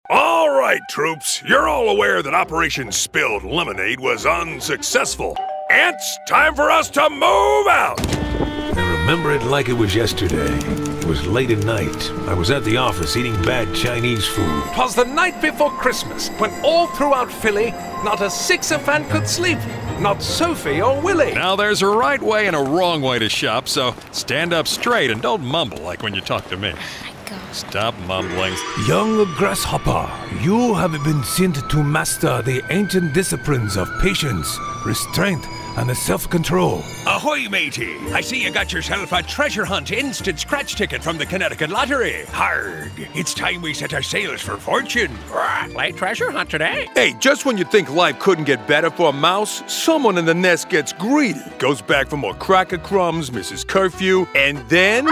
All right, troops, you're all aware that Operation Spilled Lemonade was unsuccessful. Ants, time for us to move out! I remember it like it was yesterday. It was late at night. I was at the office eating bad Chinese food. 'Twas the night before Christmas, when all throughout Philly, not a sycophant could sleep. Not Sophie or Willie. Now there's a right way and a wrong way to shop, so stand up straight and don't mumble like when you talk to me. Stop mumbling. Young grasshopper, you have been sent to master the ancient disciplines of patience, restraint, and self-control. Ahoy, matey! I see you got yourself a treasure hunt instant scratch ticket from the Connecticut Lottery. Harg! It's time we set our sails for fortune. Play treasure hunt today? Hey, just when you think life couldn't get better for a mouse, someone in the nest gets greedy. Goes back for more cracker crumbs, misses curfew, and then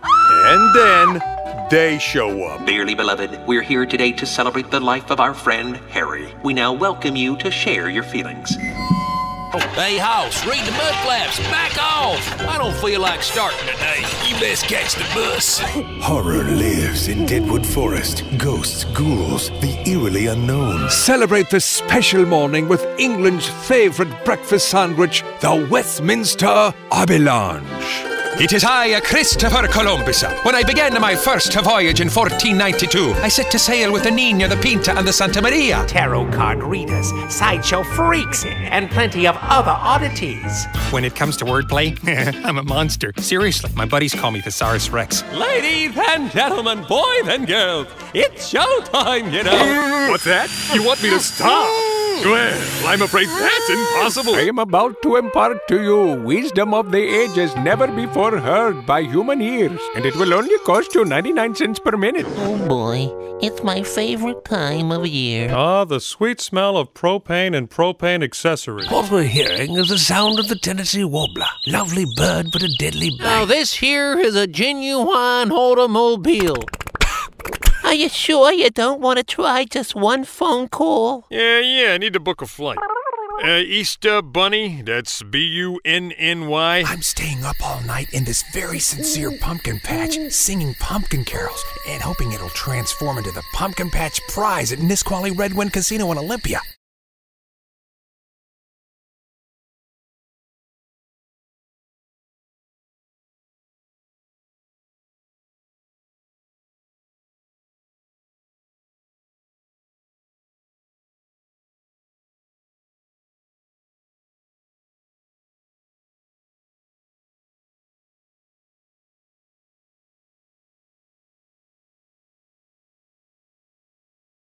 they show up. Dearly beloved, we're here today to celebrate the life of our friend, Harry. We now welcome you to share your feelings. Hey, House, read the mud flaps. Back off. I don't feel like starting today. You best catch the bus. Horror lives in Deadwood Forest. Ghosts, ghouls, the eerily unknown. Celebrate this special morning with England's favorite breakfast sandwich, the Westminster Avalanche. It is I, Christopher Columbus. When I began my first voyage in 1492, I set to sail with the Nina, the Pinta, and the Santa Maria. Tarot card readers, sideshow freaks, and plenty of other oddities. When it comes to wordplay, I'm a monster. Seriously, my buddies call me Thesaurus Rex. Ladies and gentlemen, boys and girls, it's showtime, you know. What's that? You want me to stop? Well, I'm afraid that's impossible. I am about to impart to you wisdom of the ages never before heard by human ears, and it will only cost you 99 cents per minute. Oh boy, it's my favorite time of year. Ah, the sweet smell of propane and propane accessories. What we're hearing is the sound of the Tennessee warbler. Lovely bird, but a deadly bite. Now this here is a genuine automobile. Are you sure you don't want to try just one phone call? Yeah, I need to book a flight. Easter Bunny, that's B-U-N-N-Y. I'm staying up all night in this very sincere pumpkin patch, singing pumpkin carols, and hoping it'll transform into the Pumpkin Patch Prize at Nisqually Red Wind Casino in Olympia.